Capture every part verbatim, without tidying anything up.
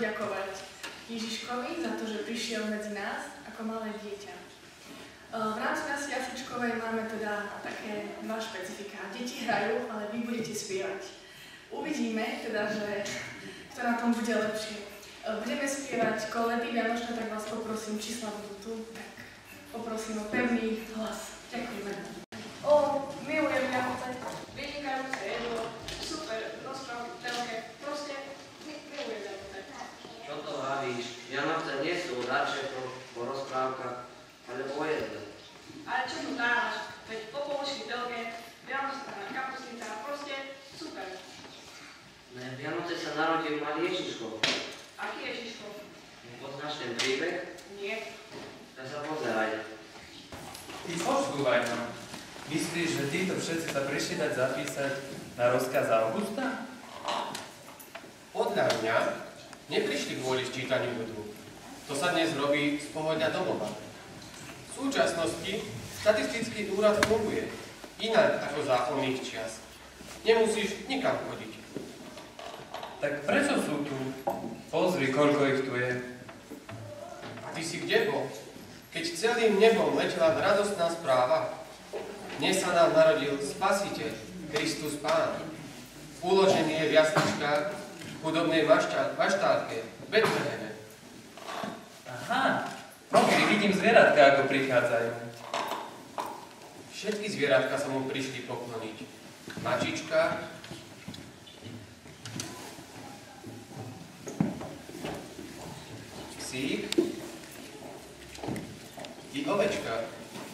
poďakovať Ježiškovi za to, že prišiel medzi nás ako malé dieťa. V rámci nás jasličkovej máme teda také dva špecifika. Deti hrajú, ale vy budete spievať. Uvidíme teda, že kto na tom bude lepšie. Budeme spievať koledy vianočné, tak vás poprosím, čísla budú tu, tak poprosím o pevný hlas. Ďakujeme. O, milujem Vianoce, vynikajúce jedlo, super, rozpráviteľke, proste milujem Vianoce. Čo to vravíš? Vianoce nie sú radšej po rozprávkach, ale po jedle. Ale čo tu dávaš? Veď po položky telke, Vianočná kapusnica, proste super. Ne, Vianoce sa narodil malý Ježiško. Aký Ježiško? Nepoznáš ten príbeh? Nie. Tak sa pozeraj. Ty počúvaj nám. Myslíš, že títo všetci sa prišli dať zapísať na rozkaz Augusta? Podľa mňa neprišli kvôli ščítaniu ľudu. To sa dnes robí z pohodľa domova. V súčasnosti štatistický úrad funguje inak ako za oných čias. Nemusíš nikam chodiť. Tak prečo sú tu? Pozri, koľko ich tu je. A ty si kde bol? Keď celým nebom letela radostná správa, dnes sa nám narodil Spasiteľ, Kristus Pán. Uložený je v jasličkách v chudobnej maštálke, v Betleheme. Aha, pozri, vidím zvieratka, ako prichádzajú. Všetky zvieratka sa mu prišli pokloniť. Mačička, psík i ovečka.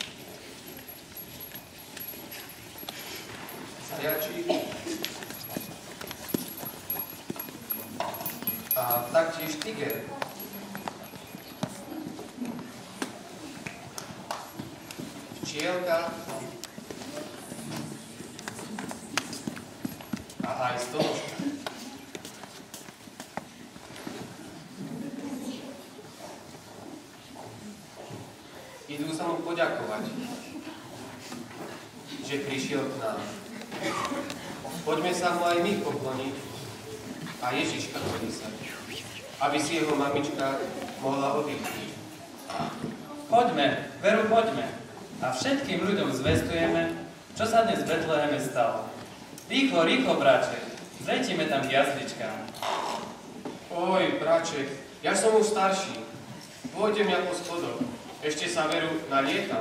Zajačík a taktiež tiger. Včielka a aj stonožka. Idú sa mu poďakovať, že prišiel k nám. Poďme sa mu aj my pokloniť a Ježiška podísať, aby si jeho mamička mohla oddychnúť. Poďme, veru poďme. A všetkým ľuďom zvestujeme, čo sa dnes v Betleheme stalo. Rýchlo, rýchlo, bráček, zletíme tam k jasličkám. Oj, bráček, ja som už starší. Pôjde mňa po schodoch. Ešte sa veru nalietam.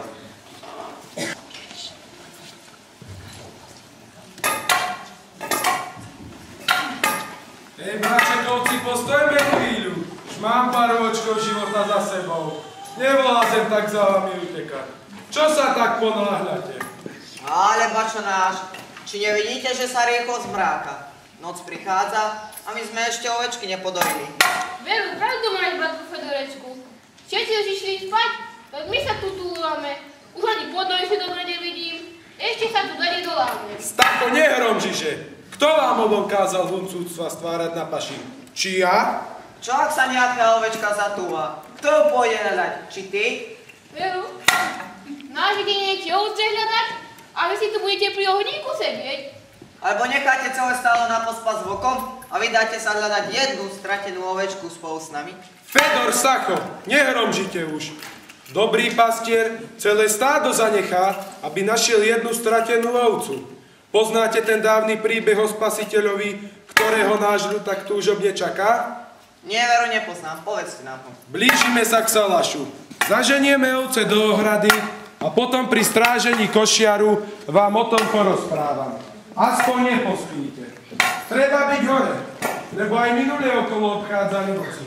Hej, bráčekovci, postojme chvíľu. Už mám pár ročkov života za sebou. Nevlázem tak za vami utekať. Čo sa tak ponáhľate? Ale bačo náš, či nevidíte, že sa rýchlo zmráka? Noc prichádza a my sme ešte ovečky nepodojili. Veru, pravdu máš, bratku Fedorečku. Všetci už išli spať, tak my sa tu túlame. Už ani podoj si dobre nevidím. Ešte sa tu dali doláme. Stako, nehromžiže. Kto vám obom kázal huncúctva stvárať na paši? Či ja? Čo ak sa nejaká ovečka zatúva? Kto ju pôjde hľadať? Či ty? Veru, náš jedinec ovce hľadať a vy si tu budete pri ohníku sedieť. Alebo necháte celé stálo na pospas vokom a vydáte sa hľadať jednu stratenú ovečku spolu s nami? Fedor, Sacho, nehromžite už. Dobrý pastier celé stádo zanechá, aby našiel jednu stratenú ovcu. Poznáte ten dávny príbeh o Spasiteľovi, ktorého náš ľud tak túžobne čaká? Nie, veru, nepoznám. Povedzte nám ho. Blížime sa k Salašu. Zaženieme ovce do ohrady a potom pri strážení košiaru vám o tom porozprávam. Aspoň nepospíte. Treba byť hore, lebo aj minulé okolo obchádzali noci.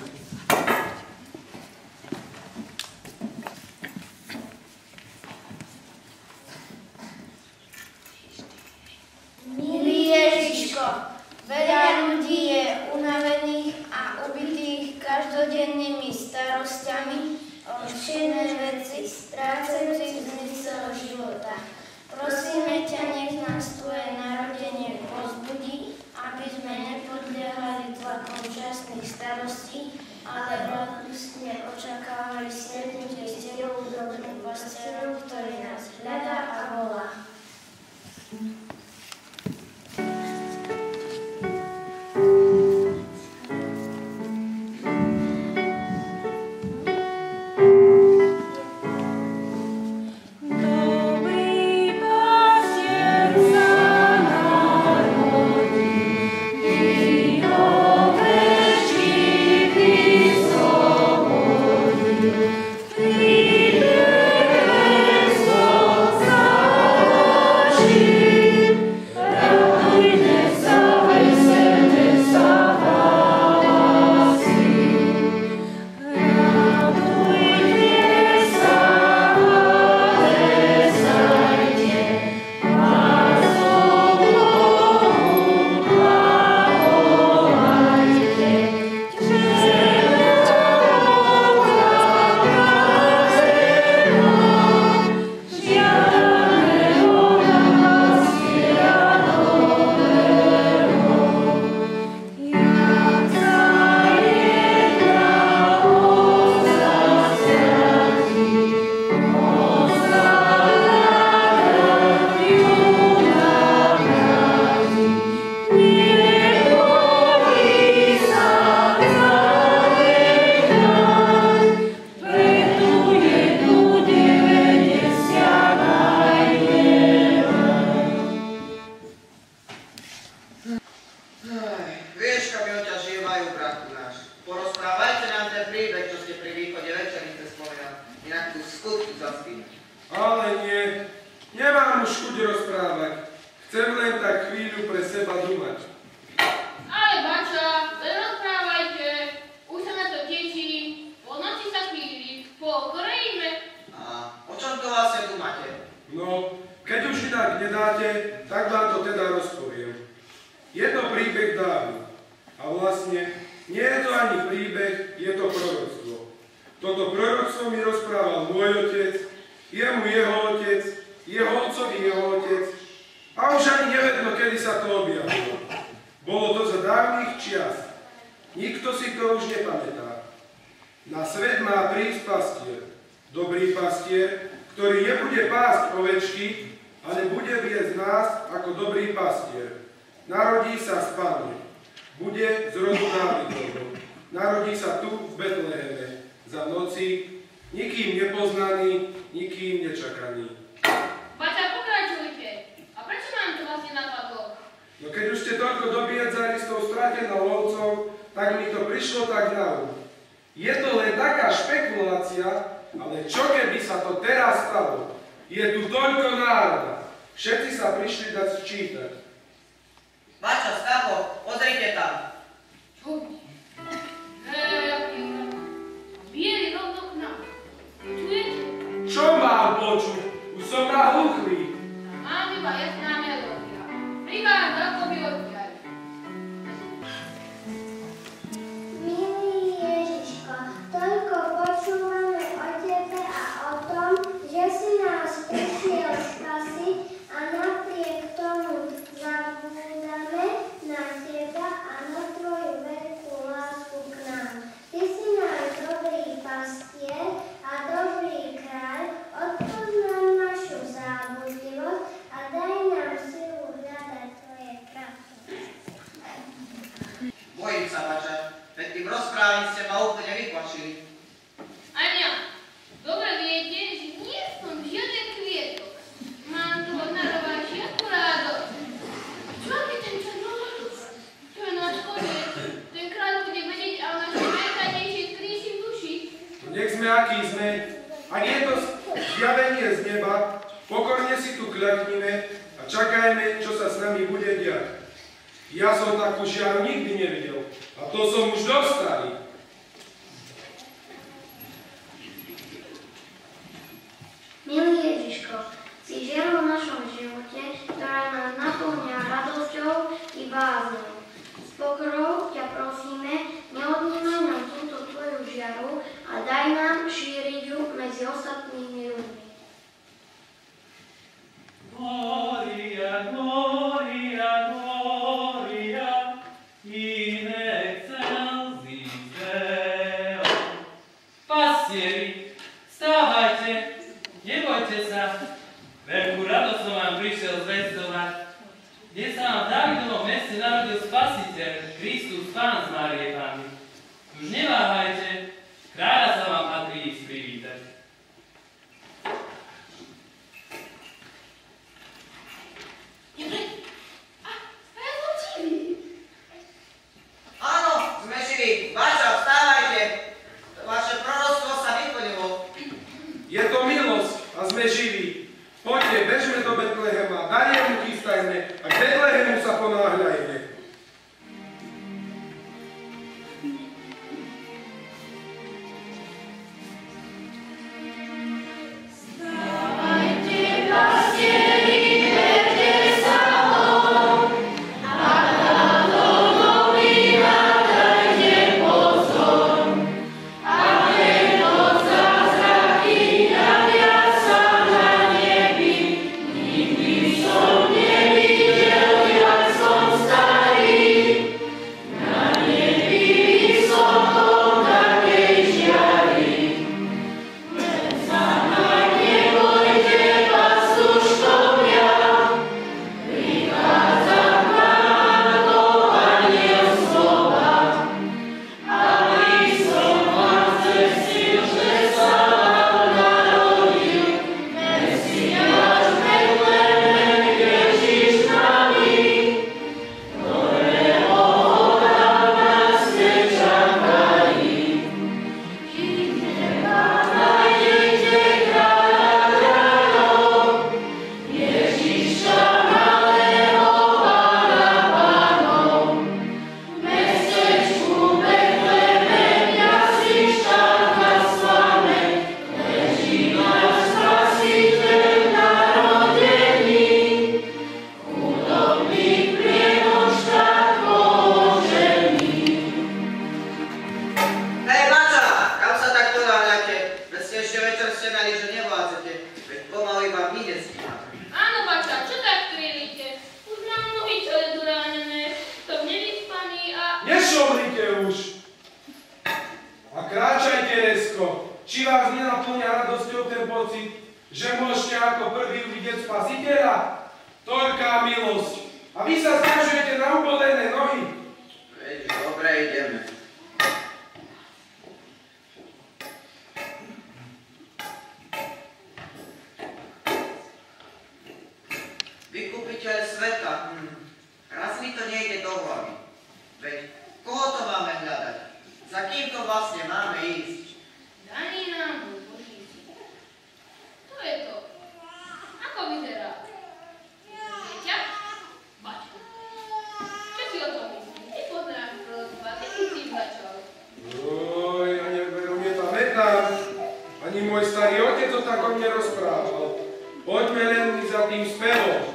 Milý Ježiško, veľa ľudí je unavených a ubitých každodennými starosťami o všedné veci, strácajúcich zmysel života. Prosíme ťa, nech nás tvoje narodenie povzbudí, aby sme nepodliehali tlakom časných starostí, ale radostne očakávali stretnutie s tebou, dobrým pastierom, ktorý nás hľadá a volá. Ale nie, nemám už chuť rozprávať. Chcem len tak chvíľu pre seba dumať. Ale bača, len rozprávajte. Už sa na to teším. Po noci sa chvíli. Pokorejme. A o čom to vlastne tu máte? No, keď už inak nedáte, tak vám to teda rozpoviem. Je to príbeh dávny. A vlastne nie je to ani príbeh, je to proroctvo. Toto proroctvo mi rozprával môj otec, jemu jeho otec, jeho otcovi jeho otec, a už ani nevedno, kedy sa to objavilo. Bolo to za dávnych čias. Nikto si to už nepamätá. Na svet má prísť pastier. Dobrý pastier, ktorý nebude pásť ovečky, ale bude viesť nás ako dobrý pastier. Narodí sa z Panny. Bude z rodu Dávidovho. Narodí sa tu v Betleheme. Za noci, nikým nepoznaný, nikým nečakaný. Bača, pokračujte. A prečo nám to vlastne napadlo? No keď už ste toľko dobiedzali s tou stratenou ovcou, tak mi to prišlo tak na um. Je to len taká špekulácia, ale čo keby sa to teraz stalo? Je tu toľko národa. Všetci sa prišli dať sčítať. Bača, Stacho, pozrite tam. Čo? Hej, aký bielý rovno k nám. Čujete? Čo mám počuť? Už som nahluchlý. Mám iba jasná melódia. Prichádza ako by odtiaľ. Milý Ježiško, toľko počúvame o tebe a o tom, že si nás prišiel spasiť a napriek tomu zabúdame na teba a na tvoju veľkú lásku k nám. Ty si náš dobrý pastier a dobrý kráľ, odpoz nám našu zábudlivosť a daj nám silu hľadať tvoje pravdy. Bojím sa, Bača, veď tým rozprávaním ste ma úplne vyplašili. Ania, dobre viete, že nie som žiaden kvietok. Mám tu od naroda všetku radosť. Čo je ten černoduch? Čo je náš koniec? Ten kráľ bude vedieť a o našej najtajnejšej skríši v duši. Nech sme akí sme. Ak je to zjavenie z neba, pokorne si tu kľaknime a čakajme, čo sa s nami bude diať. Ja som takú žiaru nikdy nevidel. A to som už dosť starý. Milý Ježiško, si žiarou v našom živote, ktorá nás naplňa radosťou i bázňou. S pokorou ťa prosíme, neodnímaj nám túto tvoju žiaru a daj nám šíriť ju medzi ostatnými ľuďmi. Gloria, gloria, gloria, in excelsis A kráčajte rezko, či vás nenaplňa radosťou ten pocit, že môžete ako prvý uvidieť Spasiteľa? Toľká milosť. A vy sa sťažujete na ubolené nohy. Veď dobre, ideme. Vykupiteľ sveta. Hm. Raz mi to nejde do hlavy. Veď koho to máme hľadať? Za kým to vlastne máme ísť? Daný nám bol Boží syn. To je to. Ako vyzerá? Dieťa? Bačka. Čo si o tom myslíš? Ty poznáš proroctva, ty si s tým začal. Oj, ja neveru, mne to nedám. Ani môj starý otec to tak o mne rozprával. Poďme len za tým spevom.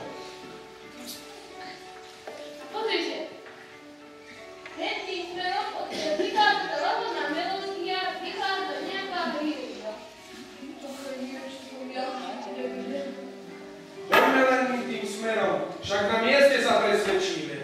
Pozrite. Len tým smerom, odkiaľ vychádza tá lahodná melódia, vychádza nejaká hrížba. To je niečo, ja neviem. Poďme len tým smerom, však na mieste sa presvedčíme.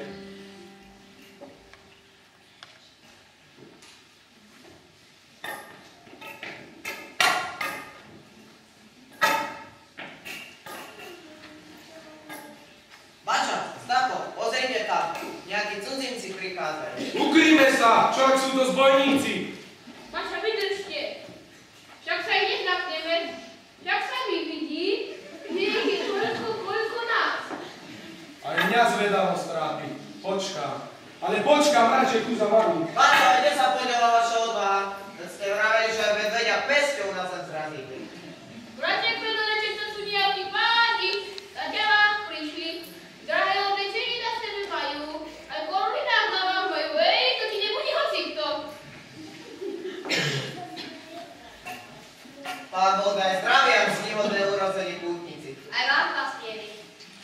Bača, Stako, pozrite tam. Nejakí cudzinci prichádzajú. Ukryjme sa, čo ak sú to zbojníci. Bača, vydržte. Však sa ich nezapneme. Však sa mi vidí, že ich je toľko, koľko nás. Aj mňa zvedavosť trápi. Počkám. Ale počkám radšej tu za vami. Bača, kde sa podela vaša odvaha? Keď ste vraveli, že vedia pesťou nás len zrazíte. Bratia, predoreček, to sú nejakí páni. Na ďalá prišli. Drahé oblečenie na sebe majú. Aj koruny na hlavách majú. Ej, to ti nebude hocikto. Pán Boh daj zdravie a sníhodné urodzení pútnici. Aj vám, pastieri.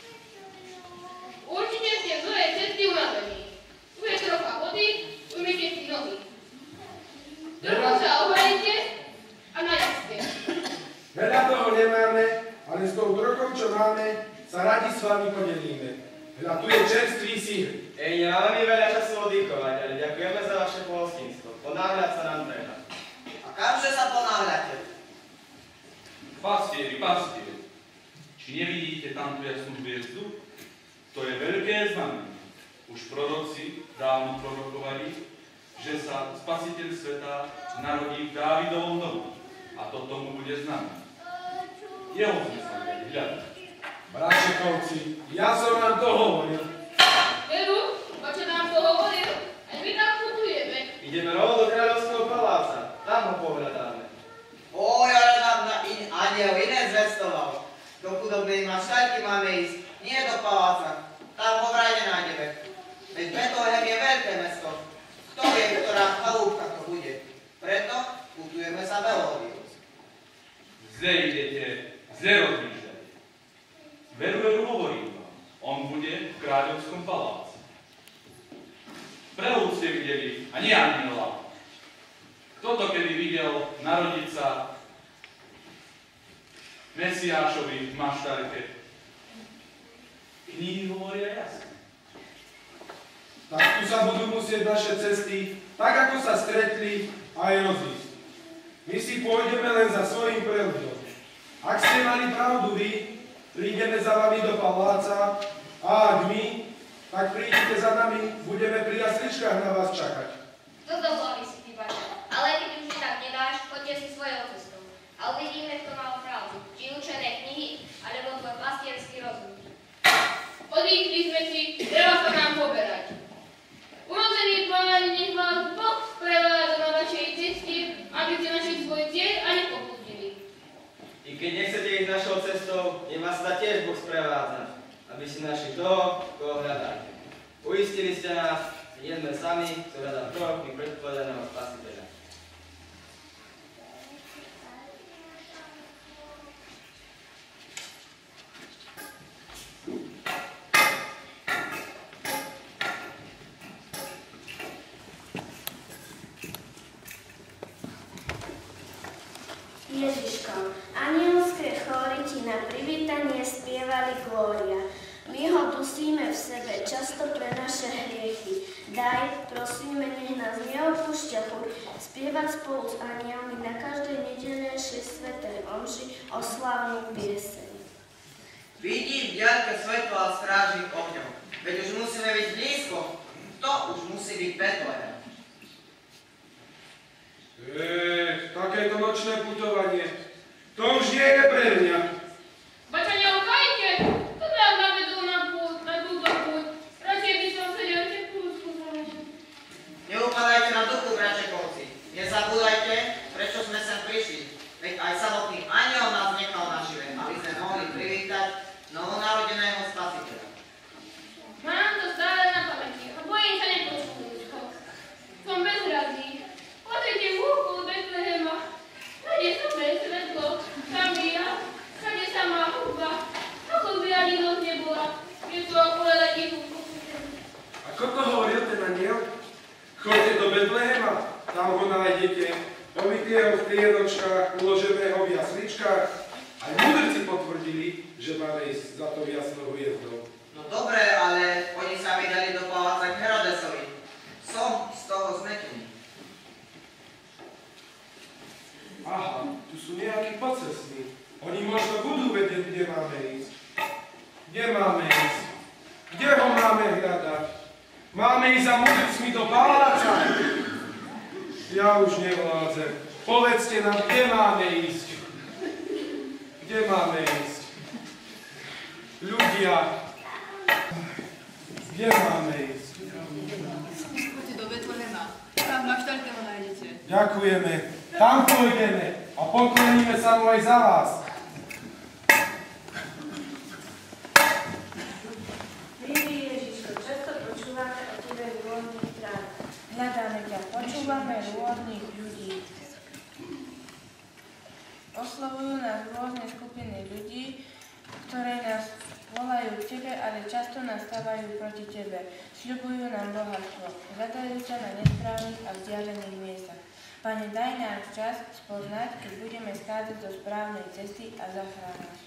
Určite ste z novej cesty unavení. Tu je trocha vody, umyjte si nohy. Trochu sa obrejte a najedzte. Veľa toho nemáme, ale s tou trochou, čo máme, sa radi s vami podelíme. Veľa tu je čerstvý sír. Ej, nemáme mi veľa času oddychovať, ale ďakujeme za vaše pohostinstvo. Ponáhľať sa nám treba. A kamže sa ponáhľate? Pastieri, pastieri, či nevidíte tamtu jasnú hviezdu? To je veľké znamenie. Už proroci dávno prorokovali, že sa Spasiteľ sveta narodí v Dávidovom domu. A to tomu bude znamená. Jeho sme sa mali hľadať. Bračekovci, ja som vám to hovoril. Veru, oče nám to hovoril, aj my tam putujeme. Ideme rovno do kráľovského paláca. Tam ho pohľadáme. Oj, ale nám na in, aniel iné zvestoval. Do chudobnej maštalky máme ísť, nie do paláca. Tam ho vraj nenájdeme. Veď Betlehem je veľké mesto. Kto vie, ktorá chalúbka to bude. Preto putujeme sa melódiou. Zde idete, zde rozmýšľajte. Veru, veru hovorím vám, on bude v kráľovskom paláci. Prehúd ste videli, a nie aniela. Kto to kedy videl narodiť sa Mesiášovi v maštarke? Knihy hovoria jasne. Tak tu sa budú musieť naše cesty, tak ako sa stretli, aj rozísť. My si pôjdeme len za svojím preľudom. Ak ste mali pravdu vy, prídeme za vami do paláca, a ak my, tak prídete za nami, budeme pri jasličkách na vás čakať. To dovolí si ty, Bača. Ale keď už tak nedáš, choďte si svojou cestou. A uvidíme, kto mal pravdu. Či učené knihy, alebo tvoj pastierský rozum. Odíšli sme si, treba sa nám poberať. Urodzení páni, nech vás Boh sprevádza na vašej ceste, aby ste našli svoj cieľ a nepopustili. I keď nechcete ísť našou cestou, nech vás sa tiež Boh sprevádza, aby ste našli toho, koho hľadáte. Uistili ste nás, nie sme sami, kto hľadá toho, my predpovedaného Spasiteľa. Ježiško, anielské chóry ti na privítanie spievali Glória. My ho dusíme v sebe často pre naše hriechy. Daj, prosíme, nech nás neopúšťa chuť spievať spolu s anielmi na každej nedeľnejšej svätej omši oslávnu pieseň. Vidí v diaľke svetlo a stráži ohňov. Veď už musíme byť blízko. To už musí byť Betlehem. Eee, takéto nočné putovanie. To už nie je pre mňa. Bača, neokajte! To nám navedú na pút, na túto pút. Radšej by som sedel v teplúčku založiť. Neupadajte na duchu, bračekovci. Nezabúdajte, prečo sme sem prišli. Veď aj samotný anjel nás nechal nažive, aby sme mohli privítať novonarodeného spasiteľa. Mám to stále na pamäti a bojím sa nepočuť. Som bezradný. Pozrite v úku Betlehema. Všade samé svetlo, samia, všade samá hudba. Ako by ani noc nebola, je to okolo letí hudbu. Ako to hovoril ten aniel? Choďte do Betlehema, tam ho nájdete. Povitieho v trienočkách, uloženého v jasličkách. Aj mudrci potvrdili, že máme ísť za to jasnou hviezdou. No dobre, ale oni sa mi dali do paláca k Herodesovi. Som z toho zmetený. Aha, tu sú nejakí pocestní. Oni možno budú vedieť, kde máme ísť. Kde máme ísť? Kde ho máme hľadať? Máme ísť za mudrcmi do paláca? Ja už nevládzem. Povedzte nám, kde máme ísť. Kde máme ísť? Ľudia. Kde máme ísť? Choďte do Betlehema. Tam na štarte ho nájdete. Ďakujeme. Tam pôjdeme a pokloníme sa mu aj za vás. Milý Ježiško, často počúvame o tebe rôznych strán. Hľadáme ťa, počúvame rôznych ľudí. Oslovujú nás rôzne skupiny ľudí, ktoré nás volajú k tebe, ale často nás stávajú proti tebe. Sľubujú nám bohatstvo, hľadajú ťa na nesprávnych a vzdialených miestach. Pane, daj nám čas spoznať, keď budeme schádzať zo správnej cesty a zachrániť.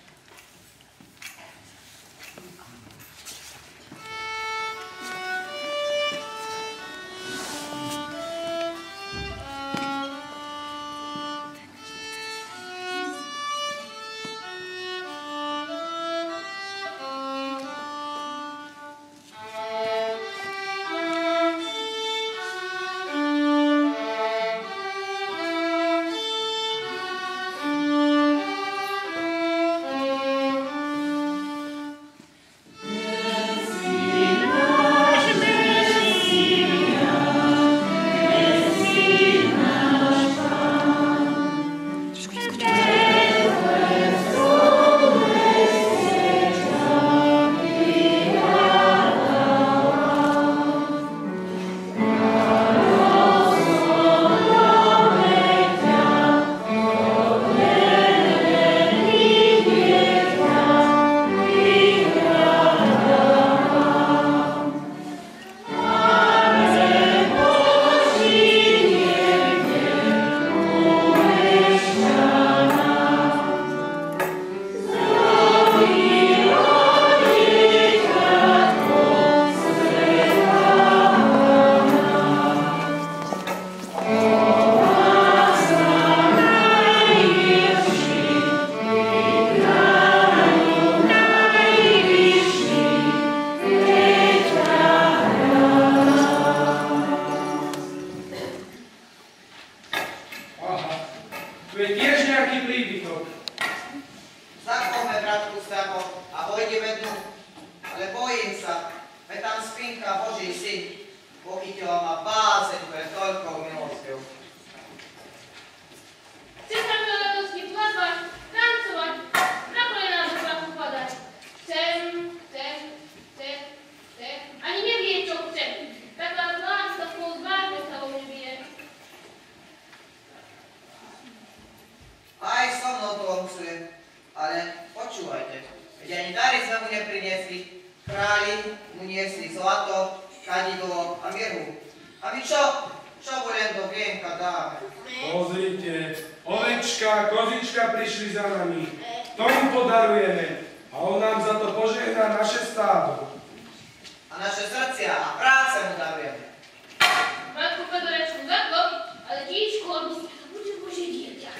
Fedorečku za to, ale dieťko, aby ste to bude Bože dieťa.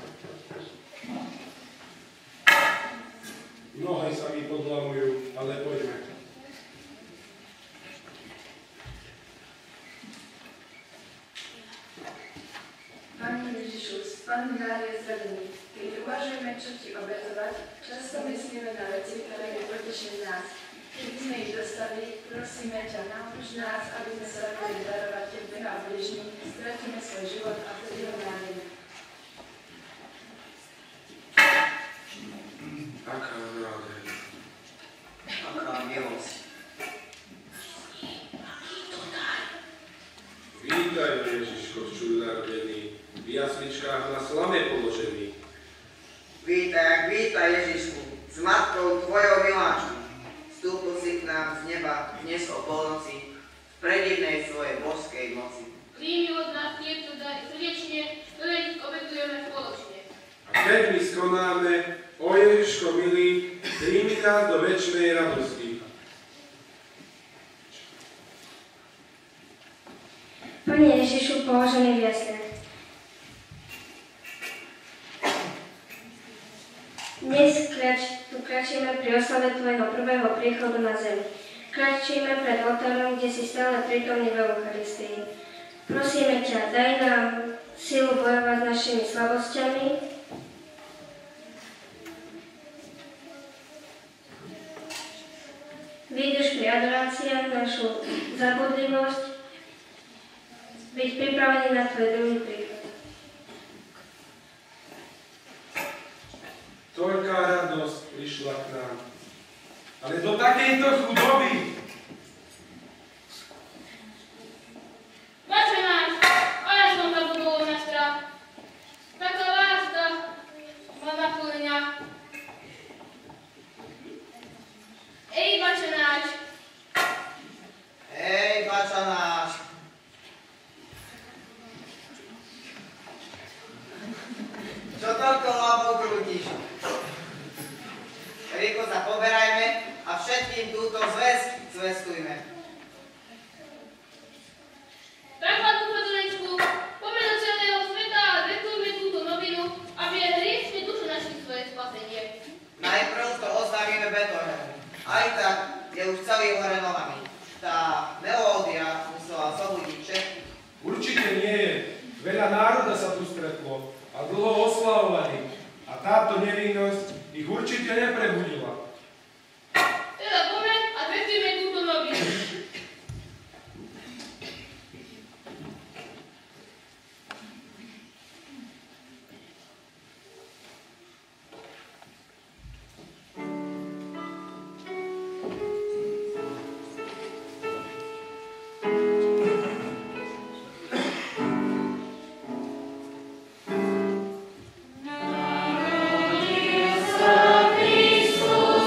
Nohy sa mi podlamujú, ale poďme. Pane Ježišu, Panny Márie zradený, keď uvažujeme, čo ti obetovať, často myslíme na veci, ktoré nepotešia nás. Keď sme ich dostali, prosíme ťa, nauč nás, aby sme sa vedeli darovať tebe a bližným, stratíme svoj život a vtedy ho nájdeme. Aká nádhera. Aká milosť. Vítaj, Ježiško, čudonarodený, v jasličkách na slame položený. Vítaj, vítaj Ježišku, s matkou tvojou miláčkou. Vstúpil si k nám z neba dnes o polnoci v predivnej svojej božskej moci. Príjmi od nás tieto dary srdečne, ktoré ich obetujeme spoločne. A keď my skonáme, o Ježiško milý, príjmi nás do večnej radosti. Pane Ježišu, položený v jasliach. Dnes krač, tu kračíme pri oslave Tvojho prvého príchodu na zem. Kračíme pred oltárom, kde si stále prítomný v Eucharistii. Prosíme ťa, daj nám silu bojovať s našimi slabosťami, vydrž pri adoráciách našu zabudlivosť, byť pripravený na Tvoj druhý príchod. Toľká radosť prišla k nám, ale do takejto chudoby. Bače náš, a ja som zabudol na strach. Taká láska ma naplňa. Ej, bače náš. Ej, bača náš. Čo toľko hlavou krútiš? Rýchlo sa poberajme a všetkým túto zväzť zvestujme. Tak, Matku Fedorečku, poďme do celého sveta a zvestujme túto novinu, aby aj hriešne duše našli svoje spasenie. Najprv to oznámime Betlehemu. Aj tak je už celý hore nohami. Tá melódia musela zobudiť všetkých. Určite nie je. Veľa národa sa tu stretlo a dlho oslavovali. A táto nevinnosť ich určite neprebudila. Teda poďme a zvestujme túto novinu. Christus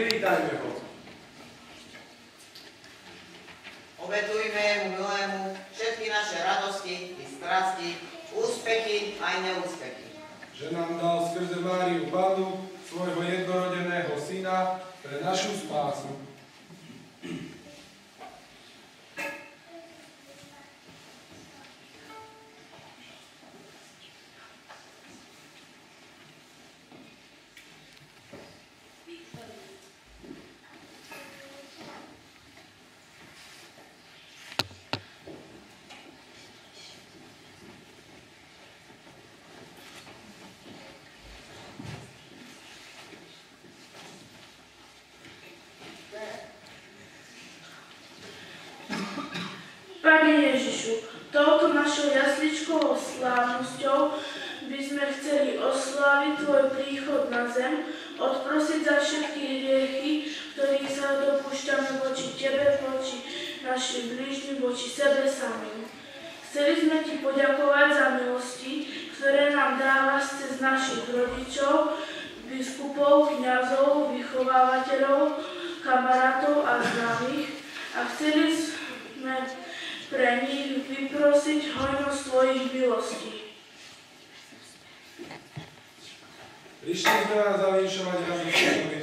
Privítajme ho. Obetujme mu milému všetky naše radosti i strasti, úspechy aj neúspechy. Že nám dal skrze Máriu Pannu svojho jednorodeného syna pre našu spásu. Pane Ježišu, touto našou jasličkovou slávnosťou by sme chceli osláviť Tvoj príchod na zem, odprosiť za všetky hriechy, ktorých sa dopúšťame voči Tebe, voči našim blížnym, voči sebe samým. Chceli sme Ti poďakovať za milosti, ktoré nám dávaš cez našich rodičov, biskupov, kňazov, vychovávateľov, kamarátov a známych a chceli sme pre nich vyprosiť hojnosť Tvojich milostí. Prišli sme vás zavinšovať radosť